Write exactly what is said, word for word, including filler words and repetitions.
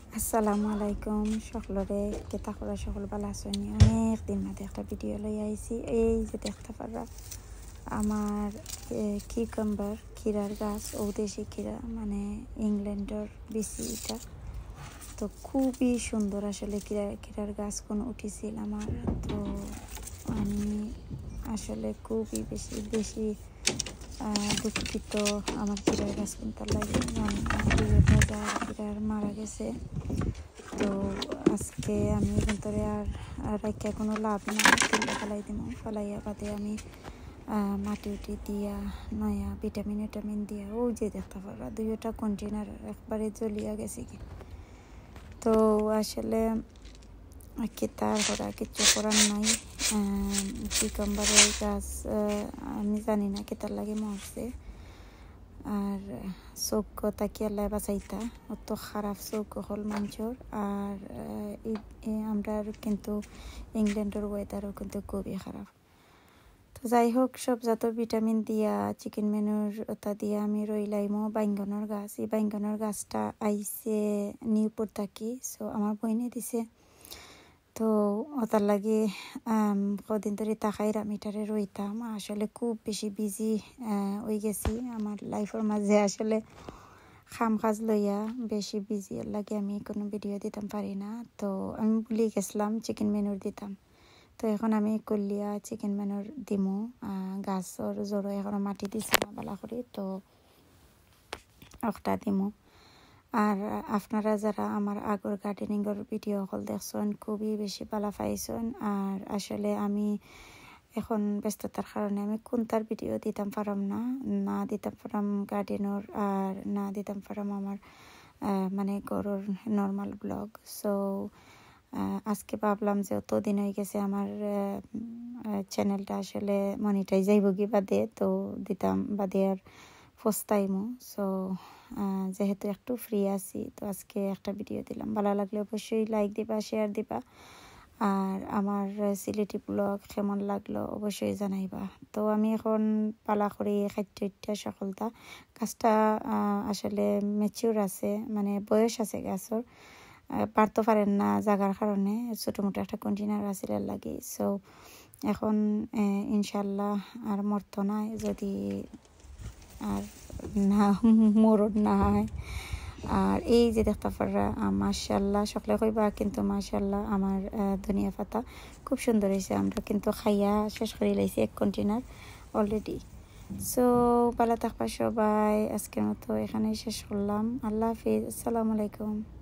আসসালামু আলাইকুম সকলরে কেতা করা সকল ভালো আছেন অনেক দিন মাঝে একটা ভিডিও লই আইছি এই যে দেখতে পারা আমার কিউকাম্বার ক্ষীরার গাছ ও দেশি ক্ষীরা মানে ইংল্যান্ডের বেশি এটা তো খুবই সুন্দর আসলে ক্ষীরা ক্ষীরার গাছ কোন উঠেছিল আমার তো আমি আসলে খুবই বেশি বেশি দুঃখিত আমার ক্ষীরার গাছ কিনতে লাগে ক্ষীরার মারা গেছে তো আজকে আমি ভিতরে আর রাখা কোনো লাভ না তুলে ফেলাই দিব ফেলাইয়া বাদে আমি মাটি উঠি দিয়া নয়া ভিটামিন ভিটামিন দিয়া ও যে দেখতে পারা দুইটা কন্টেনার একবারে জ্বলিয়া গেছে কি তো আসলে কেতার করা কিছু করার নাই কিউকাম্বারের গাছ আমি জানি না কেতার লাগে মরছে আর চোখ তাকিয়ালে বাঁচাইতা অত খারাপ চোখ হল মানুষের আর আমরা কিন্তু ইংল্যান্ডের ওয়েদারও কিন্তু খুবই খারাপ তো যাই হোক সব যত ভিটামিন দিয়া চিকেন মেনুর ওটা দিয়া আমি রইলাইমো বাইঙ্গনের গাছ এই বাইঙ্গনের গাছটা আইসে নিউপুর থাকি সো আমার বইনে দিছে তো ওটার লাগে কদিন ধরে তাকাইরা মিটারে রইতাম আসলে খুব বেশি বিজি হয়ে গেছি আমার লাইফের মাঝে আসলে খাম কাজ লইয়া বেশি বিজি এর লাগে আমি কোনো ভিডিও দিতাম পারি না তো আমি ভুলে গেছিলাম চিকেন মেনুর দিতাম তো এখন আমি কলিয়া চিকেন মেনুর দিমু গাছর জড়ো এখন মাটি দিছি না বালা করে তো একটা দিমু আর আপনারা যারা আমার আগর গার্ডেনিংয়ের ভিডিও হল দেখছেন খুবই বেশি ভালো পাইছেন আর আসলে আমি এখন ব্যস্ততার কারণে আমি কোনটার ভিডিও দিতাম পারাম না না দিতাম পারাম গার্ডেনের আর না দিতাম পারাম আমার মানে গরুর নর্মাল ব্লগ সো আজকে ভাবলাম যে অত দিন হয়ে গেছে আমার চ্যানেলটা আসলে মনিটাইজ যাইব কি বাদে তো দিতাম বাদে আর ফস্তাইমো সো যেহেতু একটু ফ্রি আছি তো আজকে একটা ভিডিও দিলাম ভালো লাগলে অবশ্যই লাইক দিবা শেয়ার দিবা আর আমার সিলেটি ব্লগ কেমন লাগলো অবশ্যই জানাইবা তো আমি এখন পালা করে খাদ্যটা সকলটা গাছটা আসলে ম্যাচিউর আছে মানে বয়স আছে গাছের পারতে পারেন না জাগার কারণে ছোটো মোটো একটা কন্টেনার আছে লাগে সো এখন ইনশাল্লাহ আর মরতো না যদি আর না মরণ না হয় আর এই যে দেখতে পারা মাশাআল্লাহ সকলে কইবা কিন্তু মাশাআল্লাহ আমার ধনিয়া পাতা খুব সুন্দর হয়েছে আমরা কিন্তু খাইয়া শেষ করে লাইছি এক কন্টেনার অলরেডি সো ভালো থাকবা সবাই আজকের মতো এখানেই শেষ করলাম আল্লাহ হাফিজ আসসালামু আলাইকুম।